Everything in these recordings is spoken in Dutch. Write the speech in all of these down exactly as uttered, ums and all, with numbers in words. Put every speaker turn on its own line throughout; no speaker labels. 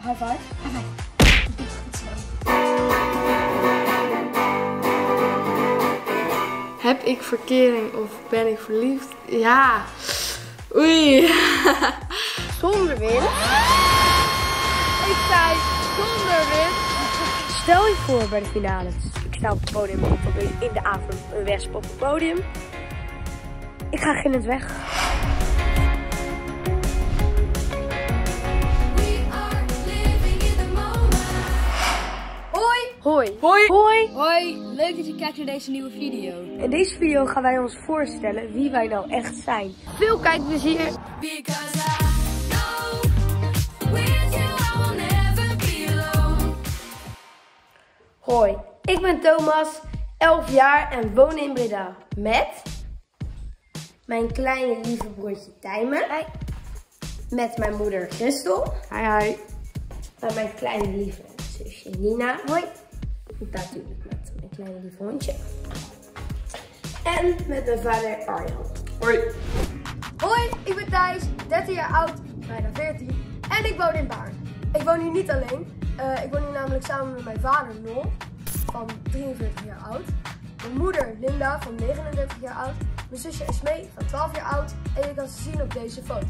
High five. High five. Goed zo.
Heb ik verkering of ben ik verliefd? Ja. Oei.
Zonder wind. Ik zei zonder wind. Stel je voor bij de finales. Ik sta op het podium of in de avond een wesp op het podium. Ik ga gillend weg. Hoi! Hoi!
Hoi!
Hoi!
Hoi, leuk dat je kijkt naar deze nieuwe video.
In deze video gaan wij ons voorstellen wie wij nou echt zijn. Veel kijkplezier! Hoi, ik ben Thomas, elf jaar en woon in Breda. Met mijn kleine lieve broertje Tijmen. Hi. Met mijn moeder Christel.
Hi, hi.
En mijn kleine lieve zusje Nina. Hoi. Natuurlijk met mijn kleine lieve hondje. En met mijn vader Arjan.
Hoi.
Hoi, ik ben Thijs, dertien jaar oud, bijna veertien. En ik woon in Baarn. Ik woon hier niet alleen. Uh, ik woon hier namelijk samen met mijn vader Nol, van drieënveertig jaar oud. Mijn moeder Linda, van negenendertig jaar oud. Mijn zusje Esmee, van twaalf jaar oud. En je kan ze zien op deze foto.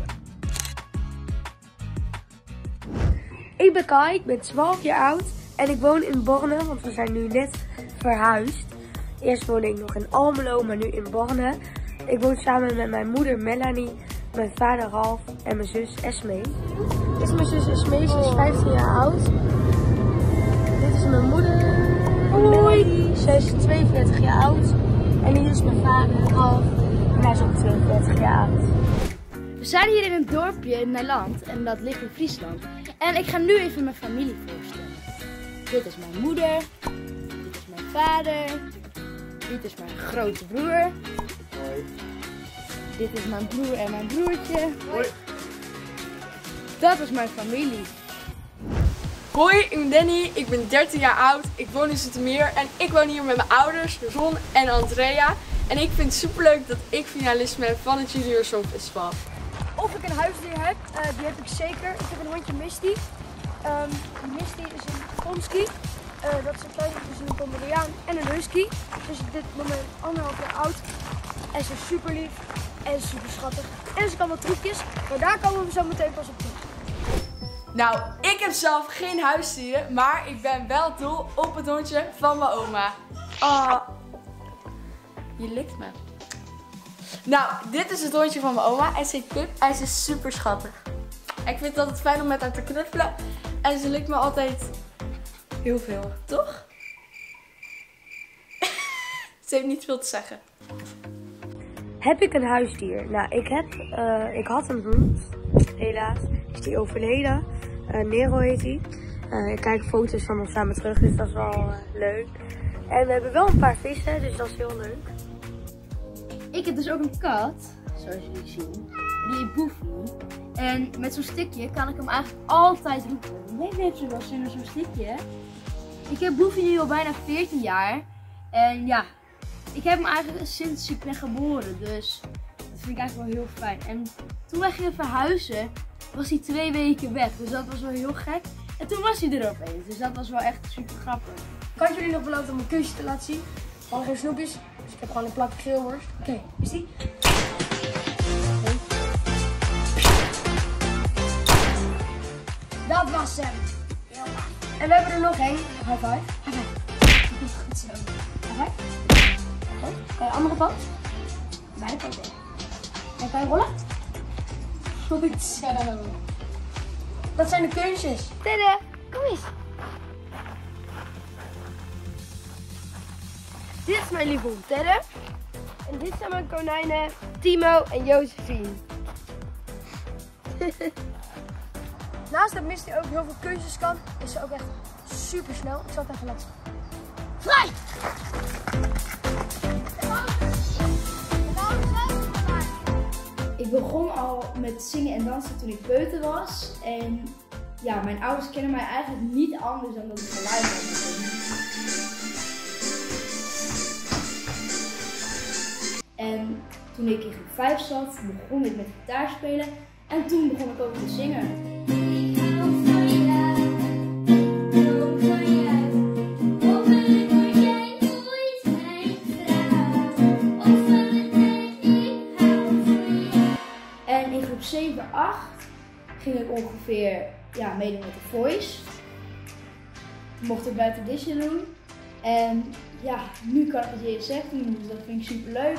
Ik ben Kai, ik ben twaalf jaar oud. En ik woon in Borne, want we zijn nu net verhuisd. Eerst woonde ik nog in Almelo, maar nu in Borne. Ik woon samen met mijn moeder Melanie, mijn vader Ralf en mijn zus Esmee. Dit is mijn zus Esmee, ze is vijftien jaar oud. Dit is mijn moeder. Hoi! Zij is tweeënveertig jaar oud. En hier is mijn vader Ralf en hij is ook tweeënveertig jaar oud.
We zijn hier in een dorpje in Nederland en dat ligt in Friesland. En ik ga nu even mijn familie voorstellen. Dit is mijn moeder, dit is mijn vader, dit is mijn grote broer.
Hoi.
Dit is mijn broer en mijn broertje.
Hoi.
Dat is mijn familie.
Hoi, ik ben Danny, ik ben dertien jaar oud, ik woon in Zoetermeer en ik woon hier met mijn ouders, Ron en Andrea. En ik vind het superleuk dat ik finalist ben van het Junior Songfestival.
Of ik een huisdier heb, uh, die heb ik zeker. Ik heb een hondje Misty. Um, Misty is een Pomsky. Uh, dat is een kleintje tussen een Pomeraniaan en een Husky. Dus op dit moment anderhalf jaar oud. En ze is super lief en super schattig. En ze kan wat trucjes, maar daar komen we zo meteen pas op terug.
Nou, ik heb zelf geen huisdieren, maar ik ben wel dol op het hondje van mijn oma. Ah, je likt me. Nou, dit is het hondje van mijn oma. Hij heet Pip. Hij is super schattig. Ik vind het altijd fijn om met haar te knuffelen. En ze likt me altijd heel veel, toch? Ze heeft niet veel te zeggen.
Heb ik een huisdier? Nou, ik, heb, uh, ik had een hond. Helaas is die overleden. Uh, Nero heet hij. Uh, ik kijk foto's van ons samen terug, dus dat is wel uh, leuk. En we hebben wel een paar vissen, dus dat is heel leuk.
Ik heb dus ook een kat, zoals jullie zien. Die heet Boefie. En met zo'n stickje kan ik hem eigenlijk altijd roepen. Nee, heeft ze wel zin in zo'n stickje. Ik heb Boefie nu al bijna veertien jaar. En ja, ik heb hem eigenlijk sinds ik ben geboren. Dus dat vind ik eigenlijk wel heel fijn. En toen wij gingen verhuizen, was hij twee weken weg. Dus dat was wel heel gek. En toen was hij er opeens. Dus dat was wel echt super grappig.
Kan ik jullie nog beloven om een kusje te laten zien? Gewoon geen snoepjes. Dus ik heb gewoon een plakje grillworst. Oké, okay, is die? Okay. Dat was hem. En we hebben er nog één. High five. High five. Goed zo. High five. Goed. Kan je andere poot? Beide poten. En kan je rollen? Goed zo. Dat zijn de kunstjes. Tada, kom eens. Dit is mijn lieve hond Tedde. En dit zijn mijn konijnen Timo en Josephine. Naast dat Misty ook heel veel kunstjes kan, is ze ook echt super snel. Ik zal het even laten zien. Vrij!
Ik begon al met zingen en dansen toen ik peuter was. En ja, mijn ouders kennen mij eigenlijk niet anders dan dat ik geluid had. En toen ik in groep vijf zat, begon ik met gitaar spelen. En toen begon ik ook te zingen. Ik hou van jou. ging ik ongeveer ja, meedoen met The Voice. Toen mocht ik buiten audition doen. En ja, nu kan ik het J S F doen, dus dat vind ik super leuk.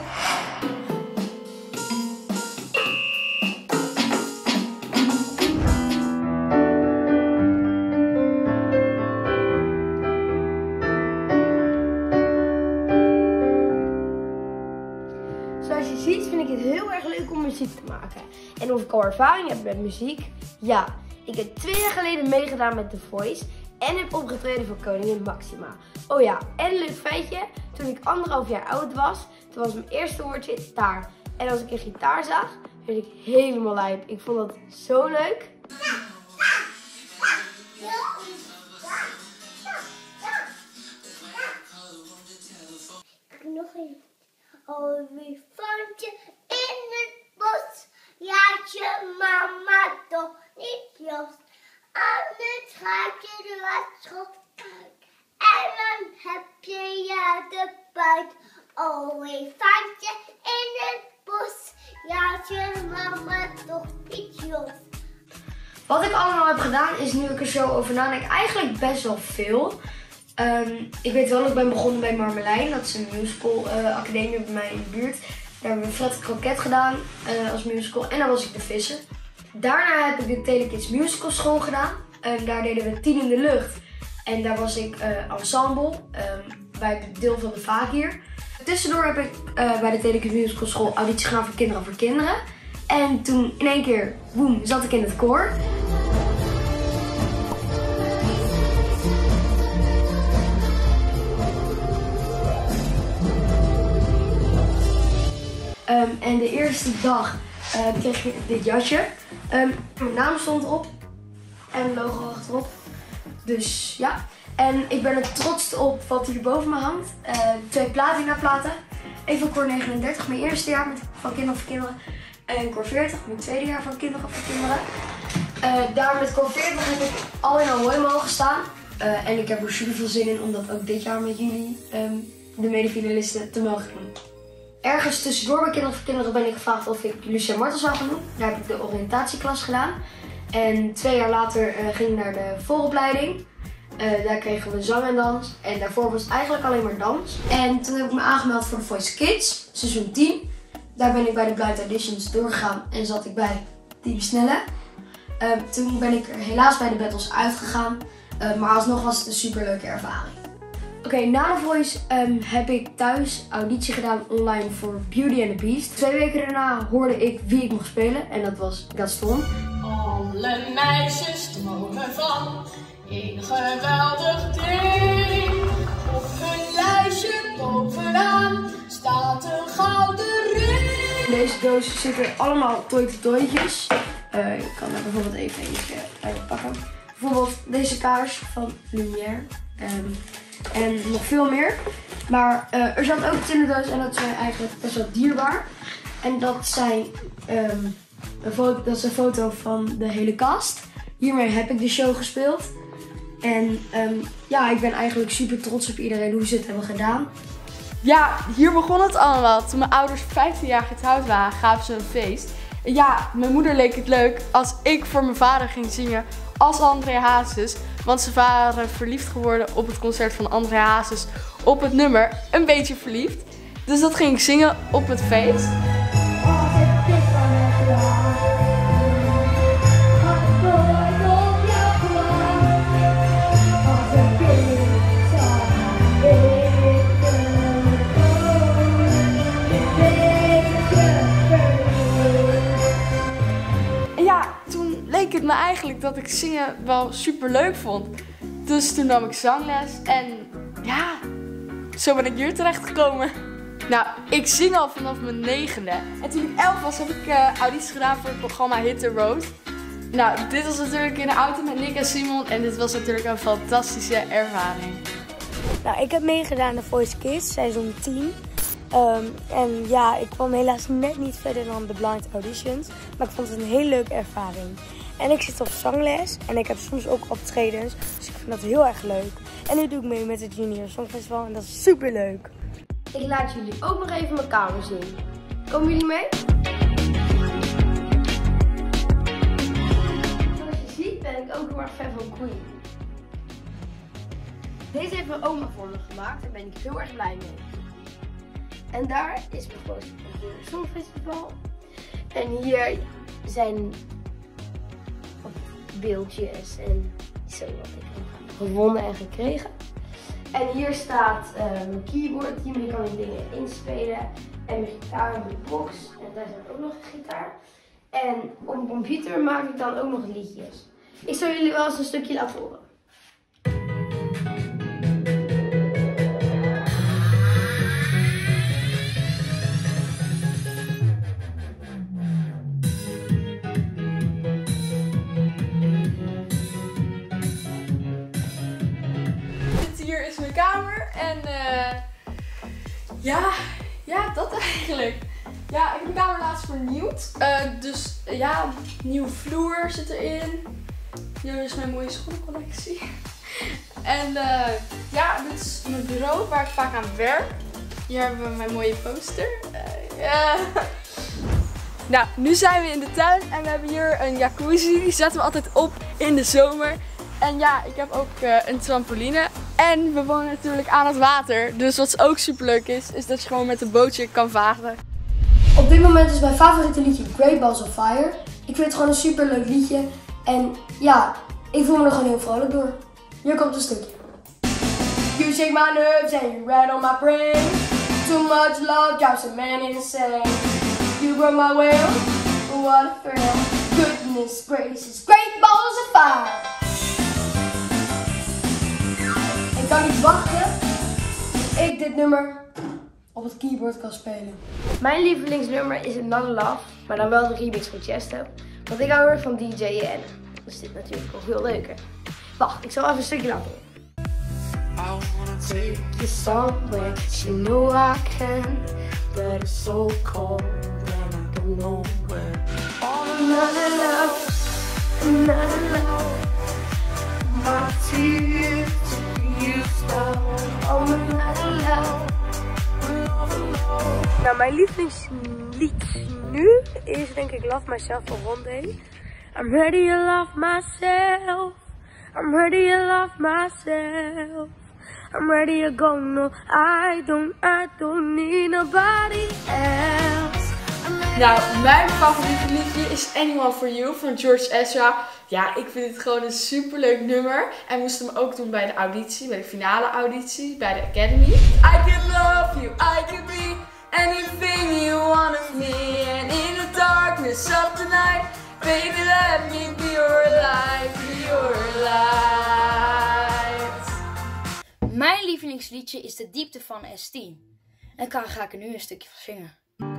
Zoals je ziet vind ik het heel erg leuk om muziek te maken. En of ik al ervaring heb met muziek? Ja, ik heb twee jaar geleden meegedaan met The Voice en heb opgetreden voor Koningin Maxima. Oh ja, en een leuk feitje, toen ik anderhalf jaar oud was, toen was mijn eerste woordje gitaar. En als ik een gitaar zag, werd ik helemaal lijp. Ik vond dat zo leuk.
Nog een olifantje in het bos. Laat je mama toch niet los. Aan het gaatje de watschot uit. En dan heb je ja de buit. Olifantje in het bos. Laat je mama toch niet los.
Wat ik allemaal heb gedaan is, nu ik er zo over nadenk, eigenlijk best wel veel. Um, ik weet wel, ik ben begonnen bij Marmelijn. Dat is een musical uh, academie bij mij in de buurt. Daar hebben we Fred Kroket gedaan uh, als musical. En daar was ik de visser. Daarna heb ik de Telekids Musical School gedaan. Um, daar deden we Tien in de Lucht. En daar was ik uh, ensemble um, bij het deel van de vaak hier. Tussendoor heb ik uh, bij de Telekids Musical School auditie gedaan voor Kinderen voor Kinderen. En toen in één keer, boem, zat ik in het koor. Um, en de eerste dag uh, kreeg je dit jasje. Um, mijn naam stond erop en een logo achterop. Dus ja. En ik ben er trots op wat hier boven me hangt. Uh, twee platina platen. Even koor negenendertig, mijn eerste jaar met, van Kinderen voor Kinderen. En koor veertig, mijn tweede jaar van Kinderen voor Kinderen. Uh, daar met koor veertig heb ik al in Ahoy mogen staan. Uh, en ik heb er super veel zin in om dat ook dit jaar met jullie, um, de medefinalisten, te mogen doen. Ergens tussendoor bij Kinderen voor Kinderen ben ik gevraagd of ik Lucia Martens zou gaan doen. Daar heb ik de oriëntatieklas gedaan. En twee jaar later uh, ging ik naar de vooropleiding. Uh, daar kregen we zang en dans. En daarvoor was het eigenlijk alleen maar dans. En toen heb ik me aangemeld voor The Voice Kids, seizoen tien. Daar ben ik bij de blind auditions doorgegaan en zat ik bij Team Snelle. Uh, toen ben ik er helaas bij de battles uitgegaan. Uh, maar alsnog was het een super leuke ervaring. Oké, okay, na The Voice um, heb ik thuis auditie gedaan online voor Beauty and the Beast. Twee weken daarna hoorde ik wie ik mocht spelen en dat was Gaston.
Alle meisjes dromen van een geweldig ding. Op hun lijstje bovenaan staat een gouden ring.
In deze doos zitten allemaal toy-toytjes. Uh, ik kan er bijvoorbeeld even eentje uit pakken. Bijvoorbeeld deze kaars van Lumière. Um, En nog veel meer. Maar uh, er zat ook iets in de doos en dat zijn eigenlijk best wel dierbaar. En dat, zijn, um, een foto, dat is een foto van de hele cast. Hiermee heb ik de show gespeeld. En um, ja, ik ben eigenlijk super trots op iedereen hoe ze het hebben gedaan.
Ja, hier begon het allemaal. Toen mijn ouders vijftien jaar getrouwd waren, gaven ze een feest. En ja, mijn moeder leek het leuk als ik voor mijn vader ging zingen als André Hazes. Want ze waren verliefd geworden op het concert van André Hazes op het nummer Een Beetje Verliefd. Dus dat ging ik zingen op het feest. En ja, toen leek het me eigenlijk dat ik zingen wel super leuk vond. Dus toen nam ik zangles en ja, zo ben ik hier terecht gekomen. Nou, ik zing al vanaf mijn negende. En toen ik elf was heb ik uh, audities gedaan voor het programma Hit the Road. Nou, dit was natuurlijk in de auto met Nick en Simon en dit was natuurlijk een fantastische ervaring.
Nou, ik heb meegedaan aan The Voice Kids, seizoen tien. Um, en ja, ik kwam helaas net niet verder dan de blind auditions. Maar ik vond het een hele leuke ervaring. En ik zit op zangles en ik heb soms ook optredens. Dus ik vind dat heel erg leuk. En nu doe ik mee met het Junior Songfestival en dat is super leuk. Ik laat jullie ook nog even mijn kamer zien. Komen jullie mee?
erg fan van Queen. Deze heeft mijn oma voor me gemaakt. Daar ben ik heel erg blij mee. En daar is mijn poster van het Songfestival. En hier zijn beeldjes en zo wat ik heb gewonnen en gekregen. En hier staat uh, mijn keyboard, hiermee kan ik dingen inspelen. En mijn gitaar en mijn box. En daar zit ook nog een gitaar. En op een computer maak ik dan ook nog liedjes. Ik zal jullie wel eens een stukje laten horen.
Hier is mijn kamer en uh, ja, ja, dat eigenlijk. Ja, ik heb mijn kamer laatst vernieuwd. Uh, dus uh, ja, nieuwe vloer zit erin. Hier is mijn mooie schoenencollectie. En uh, ja, dit is mijn bureau waar ik vaak aan werk. Hier hebben we mijn mooie poster. Uh, yeah. Nou, nu zijn we in de tuin en we hebben hier een jacuzzi. Die zetten we altijd op in de zomer. En ja, ik heb ook uh, een trampoline. En we wonen natuurlijk aan het water. Dus wat ook super leuk is, is dat je gewoon met een bootje kan varen.
Op dit moment is mijn favoriete liedje Great Balls of Fire. Ik vind het gewoon een super leuk liedje. En ja, ik voel me er gewoon heel vrolijk door. Hier komt een stukje. You shake my nerves and you rat on my brain. Too much love drives a man insane. You broke my will, what a thrill. Goodness gracious, Great Balls of Fire. Ik kan niet wachten tot ik dit nummer op het keyboard kan spelen. Mijn lievelingsnummer is Another Love, maar dan wel de remix van Chesto. Want ik hou erg van D J'en. Dus dit natuurlijk ook heel leuk, hè. Wacht, ik zal even een stukje laten horen. I wanna take you somewhere, you know I can. But it's so cold and I don't know where. Another love, another love. My tears to you stop. Another love. Nou, mijn lievelingslied nu is denk ik Love Myself van Rondé. I'm ready to love myself. I'm ready to love myself. I'm ready to go, no, I don't, I don't need nobody else.
Nou, mijn favoriete liedje is Anyone For You van George Ezra. Ja, ik vind het gewoon een superleuk nummer. En moesten hem ook doen bij de auditie, bij de finale auditie, bij de Academy. I can love you, I can be anything you want of me. And in the darkness of the night, baby let me be your light, be your light.
Mijn lievelingsliedje is De Diepte van S tien. En daar ga ik er nu een stukje van zingen.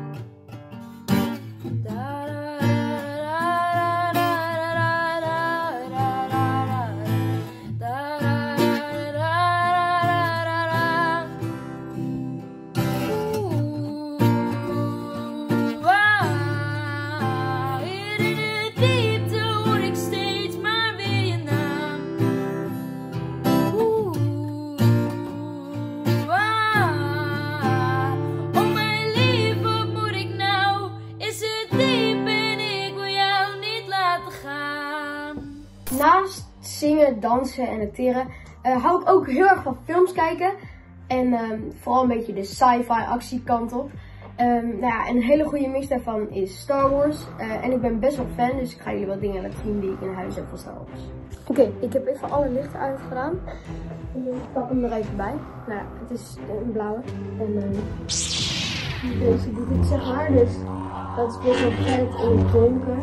Naast zingen, dansen en acteren uh, hou ik ook heel erg van films kijken. En um, vooral een beetje de sci-fi actiekant op. Um, nou ja, een hele goede mix daarvan is Star Wars. Uh, en ik ben best wel fan, dus ik ga jullie wat dingen laten zien die ik in huis heb van Star Wars. Oké, okay, ik heb even alle lichten uitgedaan. Ik pak hem er even bij. Nou ja, het is een blauwe. En uh, deze doe ik zeg maar. Dus dat is best wel vet in het donker.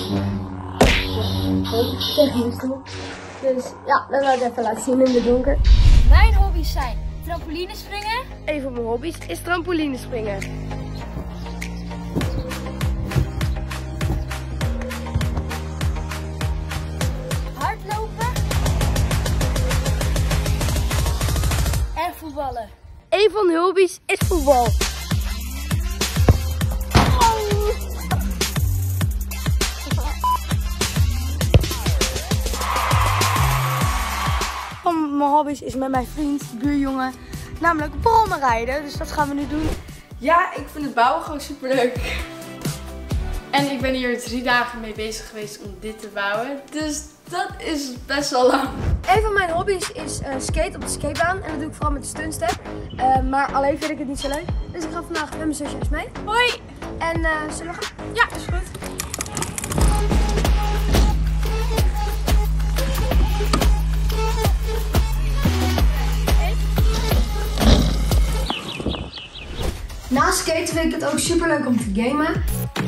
Dus ja, dat wil ik even laten zien in het donker.
Mijn hobby's zijn trampolinespringen.
Een van mijn hobby's is trampolinespringen.
Hardlopen. En voetballen.
Een van de hobby's is voetbal. Van mijn hobby's is met mijn vriend, buurjongen, namelijk brommen rijden. Dus dat gaan we nu doen.
Ja, ik vind het bouwen gewoon super leuk. En ik ben hier drie dagen mee bezig geweest om dit te bouwen. Dus dat is best wel lang.
Een van mijn hobby's is uh, skate op de skatebaan. En dat doe ik vooral met de stuntstep. Uh, maar alleen vind ik het niet zo leuk. Dus ik ga vandaag met mijn zusjes mee.
Hoi!
En uh, zullen we gaan?
Ja, is goed.
Naast skaten vind ik het ook super leuk om te gamen.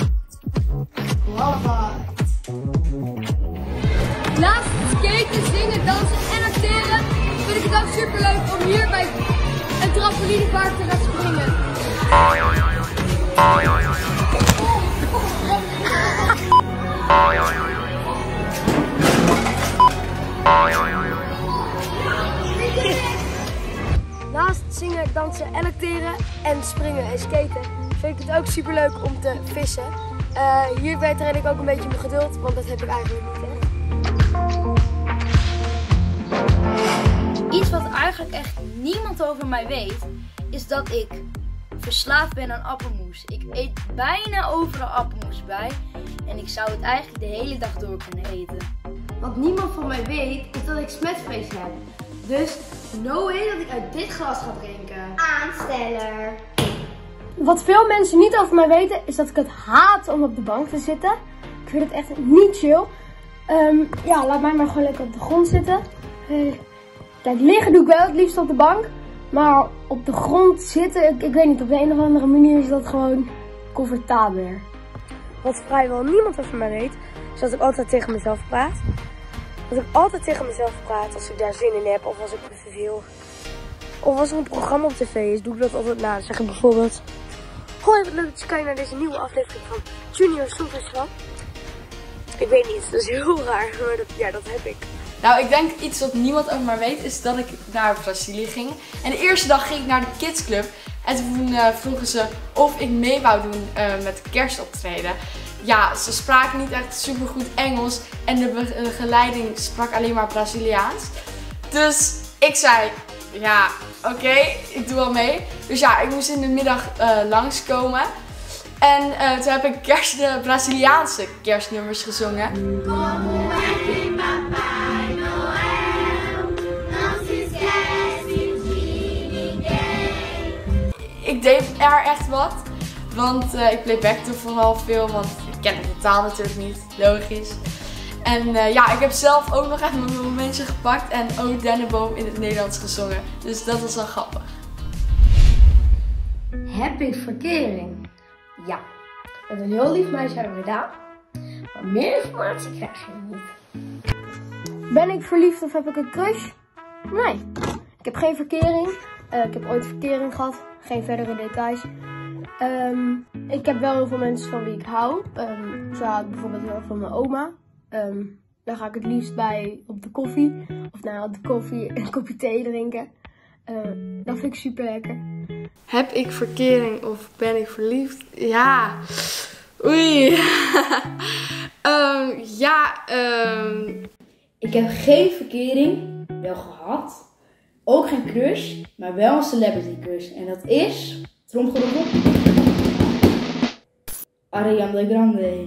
Naast skaten, zingen, dansen en acteren vind ik het ook super leuk om hier bij een trampolinepark te gaan springen. Naast zingen, dansen en acteren en springen en skaten vind ik het ook super leuk om te vissen. Uh, hierbij train ik ook een beetje mijn geduld, want dat heb ik eigenlijk niet echt.
Iets wat eigenlijk echt niemand over mij weet, is dat ik verslaafd ben aan appelmoes. Ik eet bijna overal appelmoes bij en ik zou het eigenlijk de hele dag door kunnen eten.
Wat niemand van mij weet, is dat ik smetvrees heb. Dus no way dat ik uit dit glas ga drinken.
Aansteller.
Wat veel mensen niet over mij weten, is dat ik het haat om op de bank te zitten. Ik vind het echt niet chill. Um, ja, laat mij maar gewoon lekker op de grond zitten. Uh, kijk, liggen doe ik wel het liefst op de bank. Maar op de grond zitten, ik, ik weet niet, op de een of andere manier is dat gewoon comfortabeler. Wat vrijwel niemand over mij weet, is dat ik altijd tegen mezelf praat. Dat ik altijd tegen mezelf praat als ik daar zin in heb of als ik me verveel. Of als er een programma op tv is, doe ik dat altijd na. Dan zeg ik bijvoorbeeld: hoi, wat leuk dat je kijkt naar deze nieuwe aflevering van Junior Songfestival. Ik weet niet, dat is heel raar, maar dat, ja, dat heb ik.
Nou, ik denk iets wat niemand over mij weet, is dat ik naar Brazilië ging. En de eerste dag ging ik naar de kidsclub. En toen uh, vroegen ze of ik mee wou doen uh, met kerstoptreden. Ja, ze spraken niet echt super goed Engels. En de begeleiding sprak alleen maar Braziliaans. Dus ik zei: ja, oké, okay, ik doe wel mee. Dus ja, ik moest in de middag uh, langskomen. En uh, toen heb ik kerst, de Braziliaanse kerstnummers gezongen. Ik deed er echt wat. Want uh, ik playbackte vooral veel, want ik ken de taal natuurlijk niet, logisch. En uh, ja, ik heb zelf ook nog even mijn momentje gepakt en ook Dennenboom in het Nederlands gezongen. Dus dat was wel grappig.
Heb ik verkering? Ja. Met een heel lief meisje hebben we gedaan. Maar meer informatie krijg je niet. Ben ik verliefd of heb ik een crush? Nee. Ik heb geen verkering. Uh, ik heb ooit verkering gehad. Geen verdere details. Um, ik heb wel heel veel mensen van wie ik hou. Um, zo hou ik bijvoorbeeld heel erg van mijn oma. Um, daar ga ik het liefst bij op de koffie. Of nou, op de koffie een kopje thee drinken. Uh, dat vind ik super lekker.
Heb ik verkering of ben ik verliefd? Ja. Oei. um, ja. Um...
Ik heb geen verkering, wel gehad. Ook geen crush, maar wel een celebrity crush. En dat is, tromgeroffel, Ariana Grande.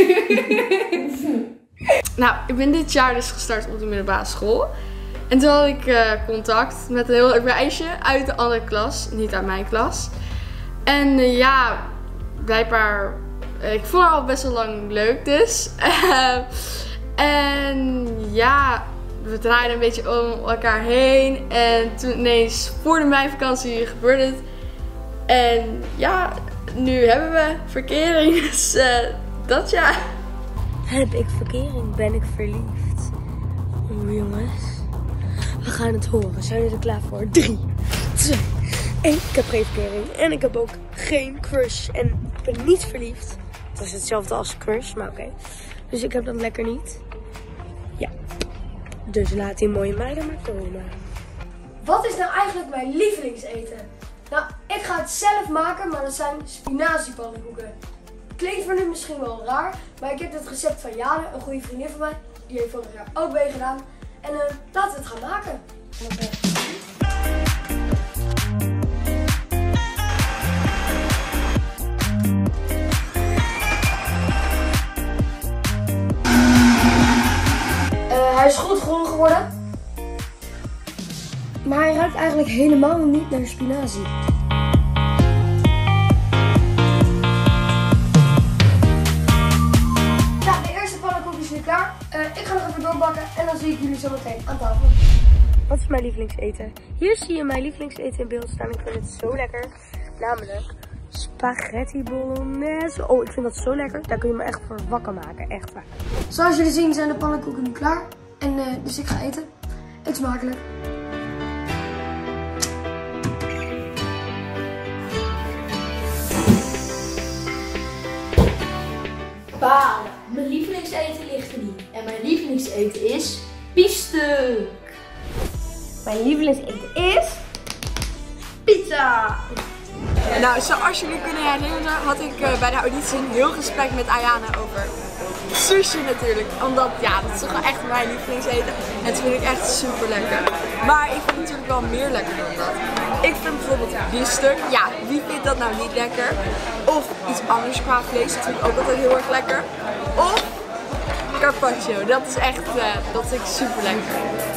Nou, ik ben dit jaar dus gestart op de middelbare school. En toen had ik uh, contact met een heel leuk meisje uit de andere klas, niet uit mijn klas. En uh, ja, blijkbaar, uh, ik vond haar al best wel lang leuk dus. Uh, en ja, we draaiden een beetje om elkaar heen. En toen ineens voor de meivakantie gebeurde het. En ja, nu hebben we verkering, dus uh, dat ja.
Heb ik verkering? Ben ik verliefd? Oeh jongens, we gaan het horen. Zijn jullie er klaar voor? drie, twee, één. Ik heb geen verkering en ik heb ook geen crush. En ik ben niet verliefd. Dat is hetzelfde als crush, maar oké. Okay. Dus ik heb dat lekker niet. Ja. Dus laat die mooie meiden maar komen. Wat is nou eigenlijk mijn lievelingseten? Nou, ik ga het zelf maken, maar dat zijn spinaziepannenkoeken. Klinkt voor nu misschien wel raar, maar ik heb het recept van Jade, een goede vriendin van mij. Die heeft vorig jaar ook meegedaan. En uh, laten we het gaan maken. Maar hij ruikt eigenlijk helemaal niet naar spinazie. Nou, de eerste pannenkoek is nu klaar. Uh, ik ga nog even doorbakken en dan zie ik jullie zo meteen aan tafel. Wat is mijn lievelingseten? Hier zie je mijn lievelingseten in beeld staan. Ik vind het zo lekker. Namelijk spaghetti bolognese. Oh, ik vind dat zo lekker. Daar kun je me echt voor wakker maken. Echt waar. Zoals jullie zien zijn de pannenkoeken nu klaar. En uh, dus ik ga eten. Eet smakelijk.
Balen. Mijn lievelingseten ligt er niet. En mijn lievelingseten is biefstuk.
Mijn lievelingseten is pizza.
Nou, zoals jullie kunnen herinneren had ik uh, bij de auditie een heel gesprek met Ayana over sushi natuurlijk. Omdat, ja, dat is toch wel echt mijn lievelingseten. En dat vind ik echt super lekker. Maar ik vind natuurlijk wel meer lekker dan dat. Ik vind bijvoorbeeld biefstuk. Ja, wie vindt dat nou niet lekker? Of iets anders qua vlees, dat vind ik ook altijd heel erg lekker. Of carpaccio. Dat is echt, uh, dat vind ik super lekker.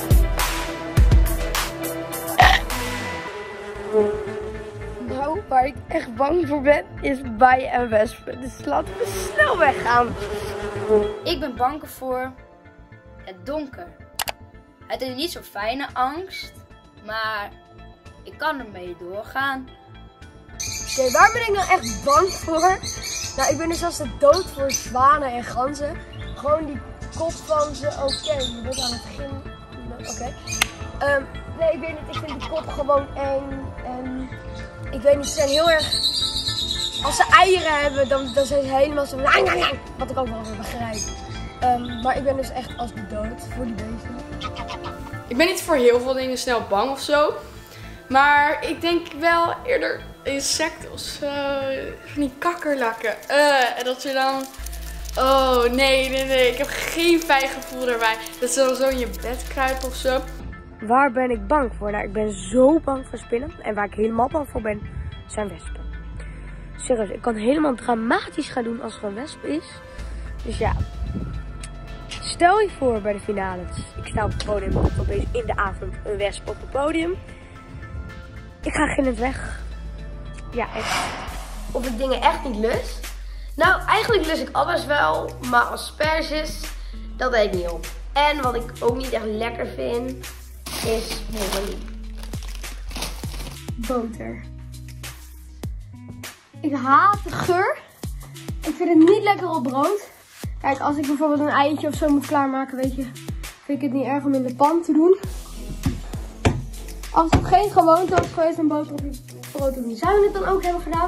Nou, waar ik echt bang voor ben, is bijen en wespen. Dus laten we snel weggaan.
Ik ben bang voor het donker. Het is niet zo'n fijne angst, maar ik kan ermee doorgaan.
Oké, okay, waar ben ik nou echt bang voor? Nou, ik ben dus als de dood voor zwanen en ganzen. Gewoon die kop van ze. Oké, okay, je bent aan het beginnen. Oké. Okay. Um, nee, ik weet niet. Ik vind die kop gewoon eng. En ik weet niet, ze zijn heel erg... Als ze eieren hebben, dan, dan zijn ze helemaal zo... Wat ik ook wel weer begrijp. Um, maar ik ben dus echt als de dood voor die beesten.
Ik ben niet voor heel veel dingen snel bang of zo. Maar ik denk wel eerder insecten of zo. Van die kakkerlakken. Uh, en dat je dan... Oh, nee, nee, nee. Ik heb geen fijn gevoel daarbij. Dat ze zo in je bed kruipen of zo.
Waar ben ik bang voor? Nou, ik ben zo bang voor spinnen. En waar ik helemaal bang voor ben, zijn wespen. Serieus, ik kan helemaal dramatisch gaan doen als er een wesp is. Dus ja. Stel je voor bij de finales. Ik sta op het podium, op opeens in de avond een wesp op het podium. Ik ga gillend weg. Ja, echt. Of ik dingen echt niet lust? Nou, eigenlijk lust ik alles wel. Maar asperges, dat eet ik niet op. En wat ik ook niet echt lekker vind, is honing. Boter. Ik haat de geur. Ik vind het niet lekker op brood. Kijk, als ik bijvoorbeeld een eitje of zo moet klaarmaken, weet je, vind ik het niet erg om in de pan te doen. Als het geen gewoonte was geweest om boter op je brood te doen, zou je het dan ook hebben gedaan?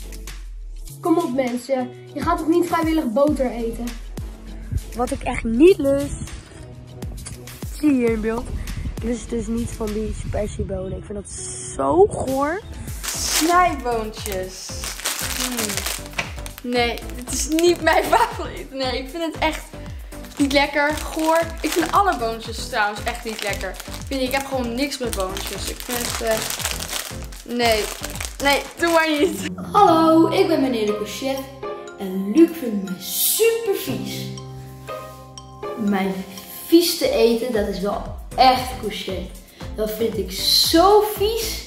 Kom op mensen, je gaat toch niet vrijwillig boter eten? Wat ik echt niet lust, zie je hier in beeld, lust dus niet van die spersiebonen. Ik vind dat zo goor.
Snijboontjes. Hmm. Nee, dit is niet mijn favoriet. Nee, ik vind het echt niet lekker. Goor. Ik vind alle boontjes trouwens echt niet lekker. Ik, vind, ik heb gewoon niks met boontjes. Ik vind het... Uh... Nee. Nee, doe maar niet.
Hallo, ik ben meneer de Courgette. En Luc vindt mij super vies. Mijn vies te eten, dat is wel echt courgette. Dat vind ik zo vies.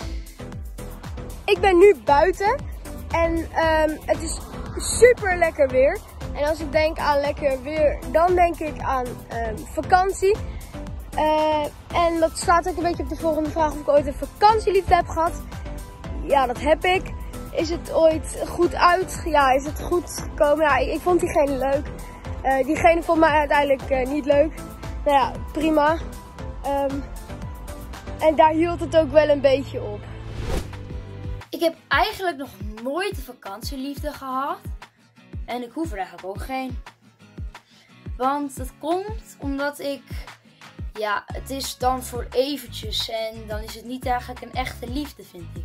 Ik ben nu buiten. En um, het is super lekker weer. En als ik denk aan lekker weer, dan denk ik aan um, vakantie. Uh, en dat staat ook een beetje op de volgende vraag of ik ooit een vakantieliefde heb gehad. Ja, dat heb ik. Is het ooit goed uit? Ja, is het goed gekomen? Ja, ik, ik vond diegene leuk. Uh, diegene vond mij uiteindelijk uh, niet leuk. Nou ja, prima. Um, en daar hield het ook wel een beetje op.
Ik heb eigenlijk nog nooit een vakantieliefde gehad. En ik hoef er eigenlijk ook geen. Want het komt omdat ik... Ja, het is dan voor eventjes. En dan is het niet eigenlijk een echte liefde, vind ik.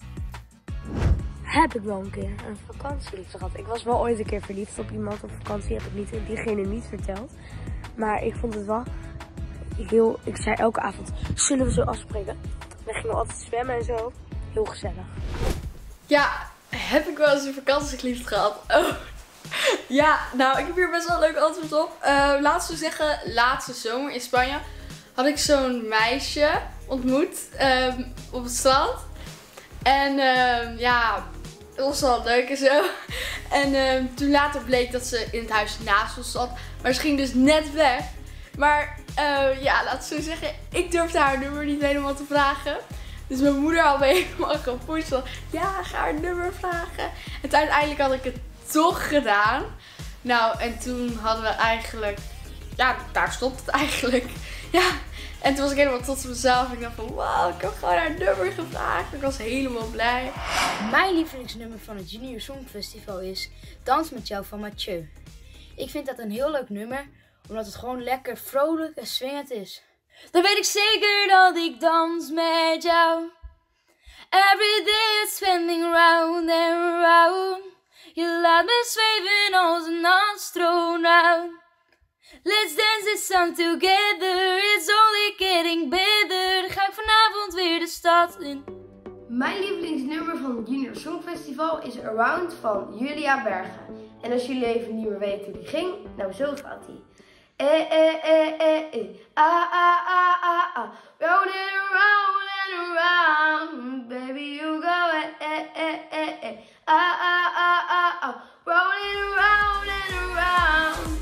Heb ik wel een keer een vakantieliefde gehad. Ik was wel ooit een keer verliefd op iemand op vakantie. Heb ik niet, diegene niet verteld. Maar ik vond het wel heel... Ik zei elke avond, zullen we zo afspreken? Dan gingen we altijd zwemmen en zo. Heel gezellig.
Ja, heb ik wel eens een vakantieliefde gehad? Oh. Ja, nou, ik heb hier best wel een leuk antwoord op. Uh, laten we zeggen, laatste zomer in Spanje had ik zo'n meisje. ontmoet um, op het strand. En um, ja, het was wel leuk en zo. En um, toen later bleek dat ze in het huis naast ons zat. Maar ze ging dus net weg. Maar uh, ja, laten we zo zeggen, ik durfde haar nummer niet helemaal te vragen. Dus mijn moeder had me helemaal gepusht van, ja, ga haar nummer vragen. En uiteindelijk had ik het toch gedaan. Nou, en toen hadden we eigenlijk, ja, daar stopt het eigenlijk. Ja, en toen was ik helemaal trots op mezelf. Ik dacht van, wauw, ik heb gewoon haar nummer gevraagd. Ik was helemaal blij.
Mijn lievelingsnummer van het Junior Songfestival is Dans met jou van Mathieu. Ik vind dat een heel leuk nummer, omdat het gewoon lekker vrolijk en swingend is. Dan weet ik zeker dat ik dans met jou. Every day is spending round and round. Je laat me zweven als een astronaut. Let's dance this song together. It's only getting better. Dan ga ik vanavond weer de stad in.
Mijn lievelingsnummer van het Junior Songfestival is Around van Julia Bergen. En als jullie even niet meer weten hoe die ging, nou zo gaat die. Eh, eh, eh, eh, eh. Ah, ah, ah, ah, ah. Roll it around and around. Baby, you go eh, eh, eh, eh, eh. Ah, ah, ah, ah, ah. Roll it around and around.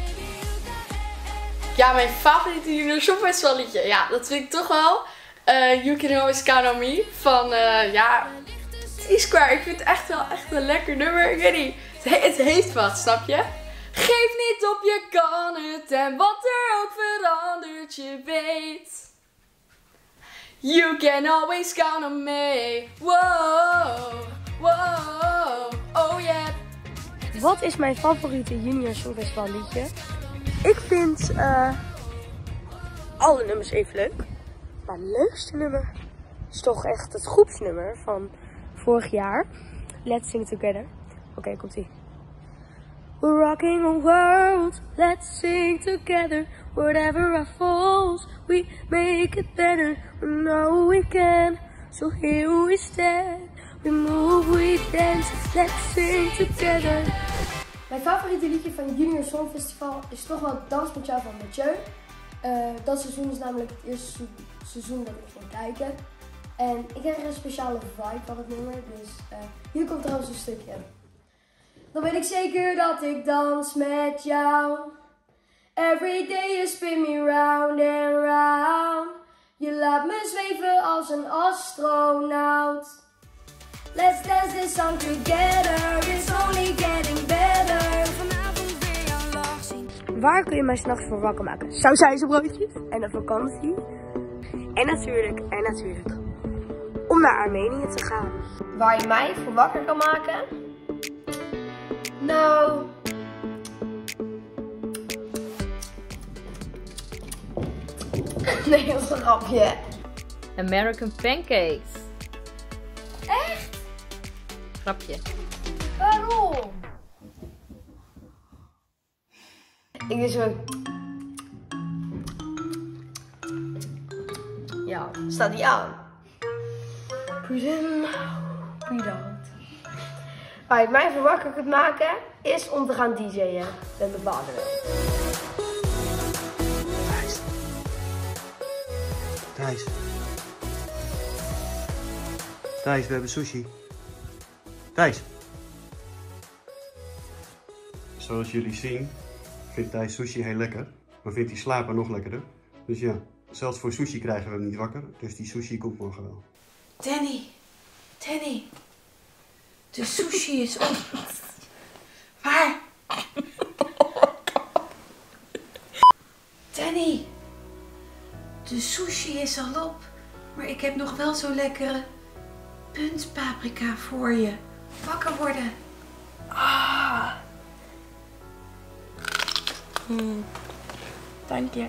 Ja, mijn favoriete Junior Songfestival liedje. Ja, dat vind ik toch wel. Uh, You Can Always Count On Me. Van, uh, ja, T-Square. Ik vind het echt wel echt een lekker nummer. Ik weet niet. Het, he het heeft wat, snap je? Geef niet op, je kan het. En wat er ook verandert, je weet. You can always count on me. Wow, wow, oh yeah.
Wat is mijn favoriete Junior Songfestival liedje? Ik vind uh, alle nummers even leuk. Maar het leukste nummer is toch echt het groepsnummer van vorig jaar. Let's Sing Together. Oké, okay, komt ie. We're rocking a world, let's sing together. Whatever our faults, we make it better. We know we can, so here we stand. We move, we dance, let's sing together. Mijn favoriete liedje van het Junior Songfestival is toch wel Dans met jou van Mathieu. Uh, dat seizoen is namelijk het eerste seizoen dat ik ging kijken. En ik heb een speciale vibe van het nummer, dus uh, hier komt trouwens een stukje. Dan weet ik zeker dat ik dans met jou. Every day you spin me round and round. Je laat me zweven als een astronaut. Let's dance this song together. It's only getting better. Vanavond weer jouw lach zien. Waar kun je mij s'nachts voor wakker maken? Sausijzenbroodjes en een vakantie. En natuurlijk, en natuurlijk, om naar Armenië te gaan. Waar je mij voor wakker kan maken? Nou... Nee, dat is een grapje.
American pancakes.
Echt?
Grapje.
Waarom?
Ik dus zo... Ja, staat die aan. Put in, put out. Waar je mij voor wakker kunt maken, is om te gaan D J'en met mijn vader.
Thijs. Thijs. Thijs, we hebben sushi. Thijs. Zoals jullie zien, vindt Thijs sushi heel lekker. Maar vindt hij slapen nog lekkerder. Dus ja, zelfs voor sushi krijgen we hem niet wakker. Dus die sushi komt morgen wel.
Danny, Danny. De sushi is op. Waar? Danny. De sushi is al op. Maar ik heb nog wel zo'n lekkere puntpaprika voor je. Wakker worden. Ah. Mm. Dank je.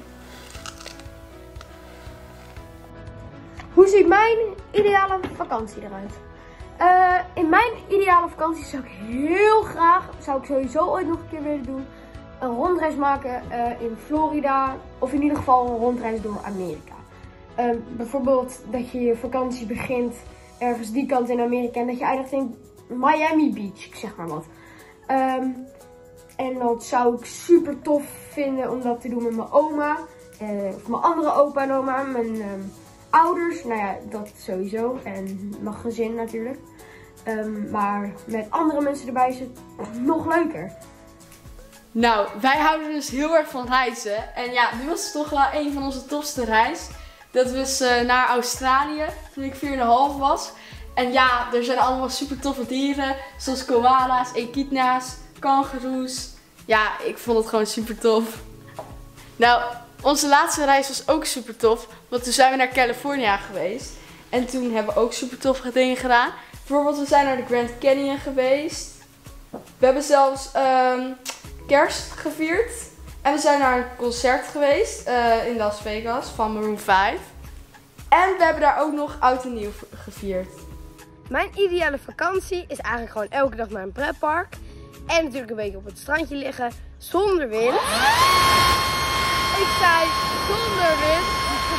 Hoe ziet mijn ideale vakantie eruit? Uh, in mijn ideale vakantie zou ik heel graag, zou ik sowieso ooit nog een keer willen doen, een rondreis maken uh, in Florida. Of in ieder geval een rondreis door Amerika. Uh, bijvoorbeeld dat je je vakantie begint ergens die kant in Amerika en dat je eindigt in Miami Beach, ik zeg maar wat. Um, en dat zou ik super tof vinden om dat te doen met mijn oma. Uh, of mijn andere opa en oma. Mijn um, ouders, nou ja, dat sowieso. En mijn gezin natuurlijk. Um, maar met andere mensen erbij is het nog leuker.
Nou, wij houden dus heel erg van reizen. En ja, nu was het toch wel een van onze tofste reis. Dat was uh, naar Australië, toen ik vier komma vijf was. En ja, er zijn allemaal super toffe dieren. Zoals koala's, echidna's, kangoeroes. Ja, ik vond het gewoon super tof. Nou, onze laatste reis was ook super tof. Want toen zijn we naar California geweest. En toen hebben we ook super toffe dingen gedaan. Bijvoorbeeld, we zijn naar de Grand Canyon geweest. We hebben zelfs um, kerst gevierd. En we zijn naar een concert geweest uh, in Las Vegas van Maroon vijf. En we hebben daar ook nog oud en nieuw gevierd.
Mijn ideale vakantie is eigenlijk gewoon elke dag naar een pretpark. En natuurlijk een beetje op het strandje liggen zonder wind. Ik zei zonder wind.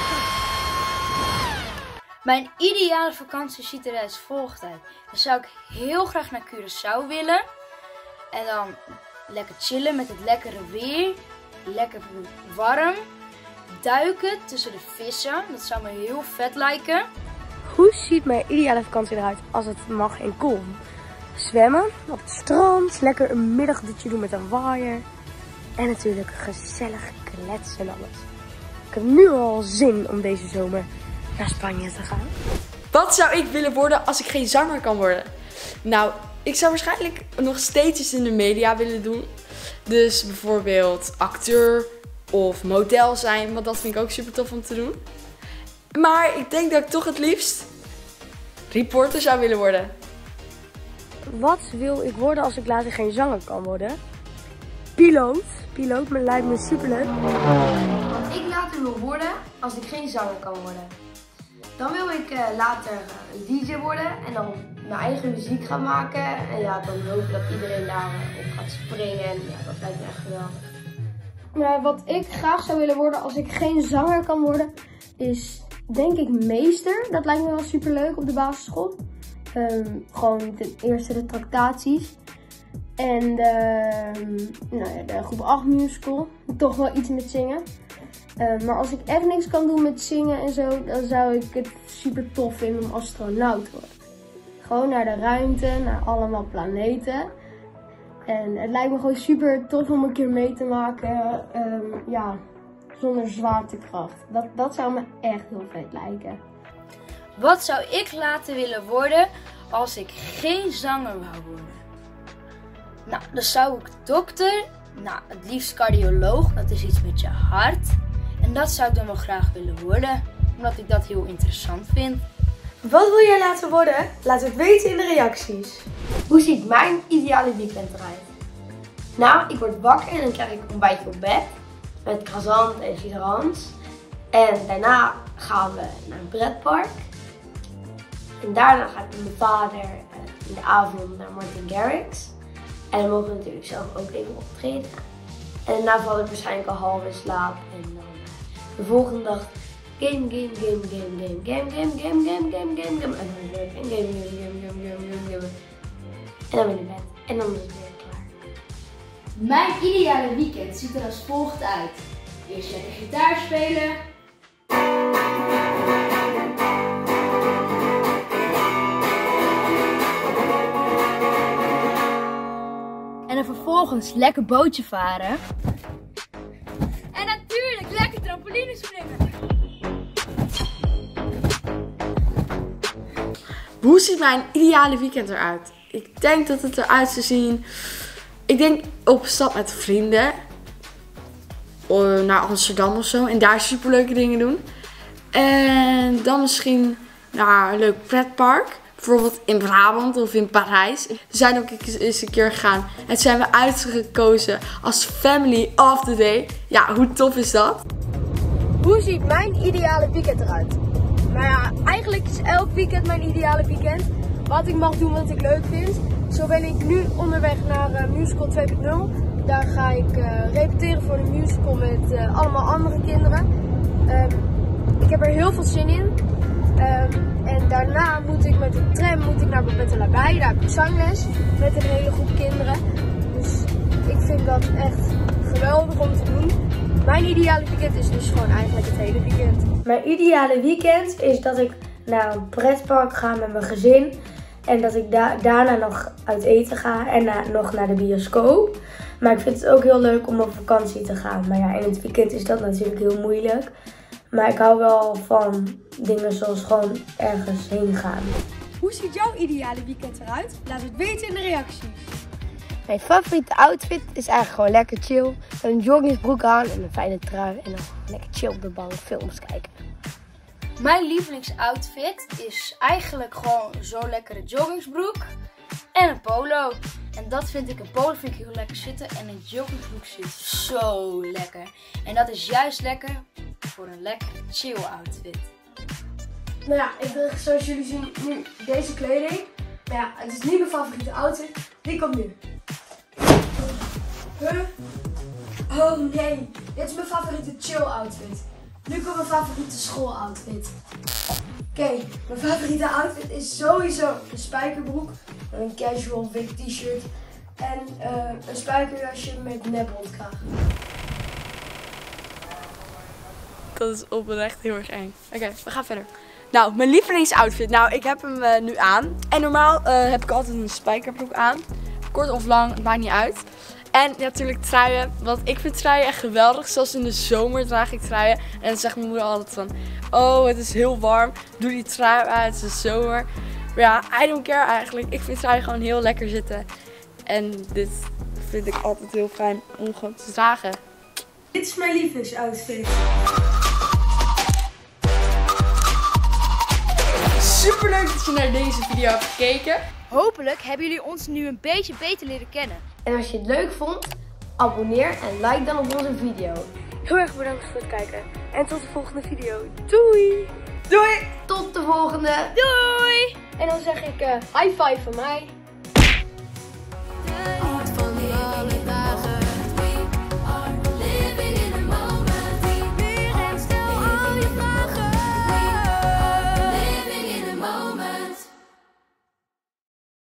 Mijn ideale vakantie ziet er als volgt uit. Dan zou ik heel graag naar Curaçao willen. En dan lekker chillen met het lekkere weer. Lekker warm. Duiken tussen de vissen. Dat zou me heel vet lijken.
Hoe ziet mijn ideale vakantie eruit als het mag en kon? Zwemmen op het strand. Lekker een middagdutje doen met een waaier. En natuurlijk gezellig kletsen en alles. Ik heb nu al zin om deze zomer naar Spanje te gaan.
Wat zou ik willen worden als ik geen zanger kan worden? Nou, ik zou waarschijnlijk nog steeds iets in de media willen doen. Dus bijvoorbeeld acteur of model zijn. Want dat vind ik ook super tof om te doen. Maar ik denk dat ik toch het liefst reporter zou willen worden.
Wat wil ik worden als ik later geen zanger kan worden? Piloot. Piloot, maar lijkt me superleuk.
Wat ik later wil worden als ik geen zanger kan worden. Dan wil ik uh, later uh, een D J worden en dan mijn eigen muziek gaan maken. En ja, dan hopen dat iedereen daarop gaat springen. En ja, dat lijkt me echt geweldig.
Nou, wat ik graag zou willen worden als ik geen zanger kan worden, is denk ik meester. Dat lijkt me wel superleuk op de basisschool. Um, gewoon de eerste de tractaties. En de, nou ja, de groep acht musical. Toch wel iets met zingen. Uh, maar als ik echt niks kan doen met zingen en zo, dan zou ik het super tof vinden om astronaut te worden. Gewoon naar de ruimte, naar allemaal planeten. En het lijkt me gewoon super tof om een keer mee te maken, um, ja, zonder zwaartekracht. Dat, dat zou me echt heel vet lijken.
Wat zou ik later willen worden als ik geen zanger wou worden? Nou, dan zou ik dokter, nou, het liefst cardioloog, dat is iets met je hart. En dat zou ik dan wel graag willen worden, omdat ik dat heel interessant vind.
Wat wil jij laten worden? Laat het weten in de reacties. Hoe ziet mijn ideale weekend eruit? Nou, ik word wakker en dan krijg ik een ontbijtje op bed. Met croissant en ciderons. En daarna gaan we naar een pretpark. En daarna ga ik met mijn vader in de avond naar Martin Garrix. En dan mogen we natuurlijk zelf ook even optreden. En daarna val ik waarschijnlijk al half in slaap. En dan de volgende dag game, game, game, game, game, game, game, game, game, game, game, game. En dan weer game, game, game, game, game, game, game. En dan ben ik in bed. En dan is het weer klaar.
Mijn ideale weekend ziet er als volgt uit. Eerst lekker gitaar spelen. En dan vervolgens lekker bootje varen. En natuurlijk lekker trampoline springen.
Hoe ziet mijn ideale weekend eruit? Ik denk dat het eruit zou zien. Ik denk op stap met vrienden. Naar Amsterdam of zo. En daar superleuke dingen doen. En dan misschien naar een leuk pretpark. Bijvoorbeeld in Brabant of in Parijs. We zijn ook eens een keer gegaan. En toen zijn we uitgekozen als Family of the Day. Ja, hoe tof is dat?
Hoe ziet mijn ideale weekend eruit? Nou ja, eigenlijk is elk weekend mijn ideale weekend. Wat ik mag doen wat ik leuk vind. Zo ben ik nu onderweg naar uh, Musical twee punt nul. Daar ga ik uh, repeteren voor de musical met uh, allemaal andere kinderen. Um, ik heb er heel veel zin in. Um, en daarna moet ik met de tram moet ik naar Babette Labij. Daar heb ik zangles met een hele groep kinderen. Dus ik vind dat echt geweldig om te doen. Mijn ideale weekend is dus gewoon eigenlijk het hele weekend. Mijn ideale weekend is dat ik naar een pretpark ga met mijn gezin. En dat ik da daarna nog uit eten ga en na nog naar de bioscoop. Maar ik vind het ook heel leuk om op vakantie te gaan. Maar ja, in het weekend is dat natuurlijk heel moeilijk. Maar ik hou wel van dingen zoals gewoon ergens heen gaan.
Hoe ziet jouw ideale weekend eruit? Laat het weten in de reacties.
Mijn favoriete outfit is eigenlijk gewoon lekker chill. Een joggingsbroek aan en een fijne trui. En dan lekker chill op de bank films kijken.
Mijn lievelingsoutfit is eigenlijk gewoon zo'n lekkere joggingsbroek en een polo. En dat vind ik, een polo vind ik heel lekker zitten en een joggingsbroek zit zo lekker. En dat is juist lekker voor een lekkere chill outfit.
Nou ja, ik draag zoals jullie zien nu deze kleding. Maar ja, het is niet mijn favoriete outfit. Die komt nu. Huh? Oh nee, dit is mijn favoriete chill outfit. Nu komt mijn favoriete school outfit. Oké, okay, mijn favoriete outfit is sowieso een spijkerbroek, een casual wit t-shirt en uh, een spijkerjasje met nepbondkraag.
Dat is oprecht heel erg eng. Oké, okay, we gaan verder. Nou, mijn lievelingsoutfit. Nou, ik heb hem uh, nu aan. En normaal uh, heb ik altijd een spijkerbroek aan. Kort of lang, het maakt niet uit. En natuurlijk truien, want ik vind truien echt geweldig. Zelfs in de zomer draag ik truien. En dan zegt mijn moeder altijd van, oh het is heel warm, doe die trui uit, het is de zomer. Maar ja, I don't care eigenlijk. Ik vind truien gewoon heel lekker zitten. En dit vind ik altijd heel fijn om gewoon te dragen.
Dit is mijn lievelingsoutfit.
Super leuk dat je naar deze video hebt gekeken.
Hopelijk hebben jullie ons nu een beetje beter leren kennen.
En als je het leuk vond, abonneer en like dan op onze video.
Heel erg bedankt voor het kijken. En tot de volgende video. Doei!
Doei!
Tot de volgende.
Doei!
En dan zeg ik uh, high five van mij.